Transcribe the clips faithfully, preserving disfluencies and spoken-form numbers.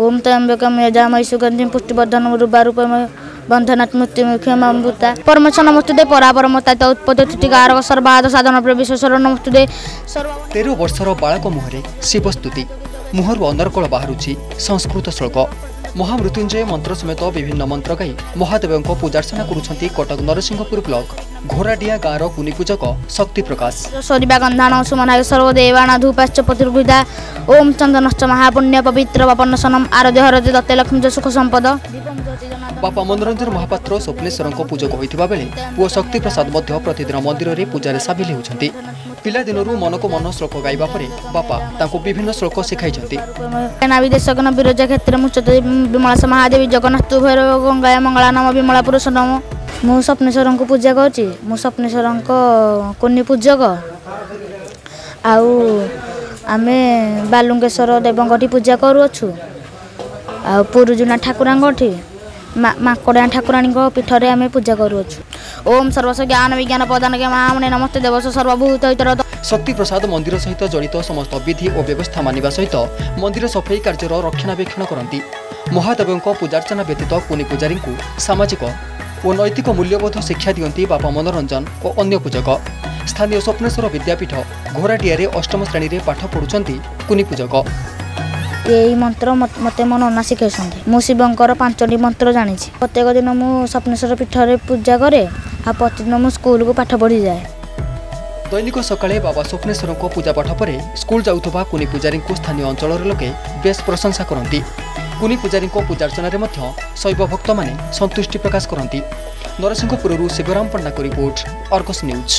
ओम त्र्यंबकम यजामहे सुगंधिं पुष्टिवर्धनम उर्वारुकम बंधनात् मृत्युमुख्यममृता परमेश्वर नमस्तुते परापरमतात उत्पत्तिकार सर्वाद साधन प्रवेशर नमस्तुते। तेरह वर्षर बालक मुहरे शिवस्तुति मुहर अनर्कल बाहरुछि संस्कृत श्लोक महामृत्युंजय मंत्र समेत विभिन्न मंत्र गाई महादेव पूजार्चना करुछंती कटक नरसिंहपुर ब्लॉक घोराडिया गाँव कुनी पूजक शक्ति प्रकाश सरिबा गंधान सुमनाय सर्वदेवाना धूपाश्च पतिर्भुता ओम चंदनश्च महापुण्य पवित्र वपन्नसनम आराध्य हरदे दत्ते लक्ष्मी सुख संपद। बापा मनोरंजन महापात्र स्वप्नेश्वर पूजक होइथिबा बेले पुओ शक्ति प्रसाद मध्य प्रतिदिन मंदिर रे पूजा सामिल होउछंती। पिला दिनरू मन को मन श्लोक गाइबा परे बापा तांको विभिन्न श्लोक सिखाइछंती। नाविदेशकन विरजा क्षेत्र मुचते विमला महादेवी जगन्नाथ भैरव गंगा मंगला नाम विमला पुरुष नाम मु स्वप्नेश्वर को पूजा करछि मु स्वप्नेश्वर कुनी पूजक आउ आमे बालुंगेश्वर देवंगठी पूजा करूछु आ पुरुजुना ठाकुरांगठी माकड़ा ठाकुराणी पीठरे आमे पूजा करूछु। ओम सर्वस्व ज्ञान विज्ञान प्रदान के महामने नमस्ते देवस सर्वभूत हितर। शक्ति प्रसाद मंदिर सहित जड़ित समस्त विधि और व्यवस्था मानिबा सहित मंदिर सफाई कार्यर रक्षणाबेक्षण करती। महादेव पूजार्चना व्यतीत कुनी पूजारी सामाजिक और नैतिक मूल्यबोध शिक्षा दियंती बापा मनोरंजन और अन्य पूजक। स्थानीय स्वप्नेश्वर विद्यापीठ घोराडिया अष्टम श्रेणी में पाठ पढ़ुंट कुनी पूजक। यही मंत्र मत मो नना शिखाई मु शिवंकर पांचटी मंत्र जानी प्रत्येक दिन मु स्वप्नेश्वर पीठरे पूजा करे आ प्रतिदिन मु स्कूल को पाठ पढ़ी जाए। दैनिक सकाळे बाबा स्वप्नेश्वर को पूजा पाठ पर स्कूल जाउथबा कुनी पूजारी को स्थानीय अंचल लोके बेस प्रशंसा करती। कुनी पूजारी को पूजार्चना शैव भक्त माने संतुष्टि प्रकाश करती। नरसिंहपुर शिवराम पंडा को रिपोर्ट अर्गस न्यूज।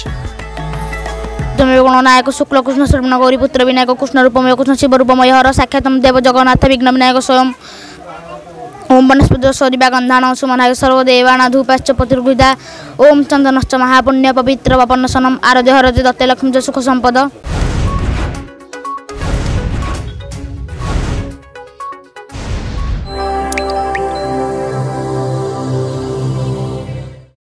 नायक शुक्ल कृष्ण श्रवण गौरी पुत्र विनायक कृष्ण रूपमय कृष्ण शिव रूपमय हर साक्षातम देव जगन्नाथ विघ्न विनायक स्वयं ओम वनस्पति सरिबा गंधान सुमनाय सर्वदेवाना धूपाश्च पतिर्भुता ओम चंदनश्च महापुण्य पवित्र वपन्नसनम आराध्य हरदे दत्ते लक्ष्मी सुख संपद।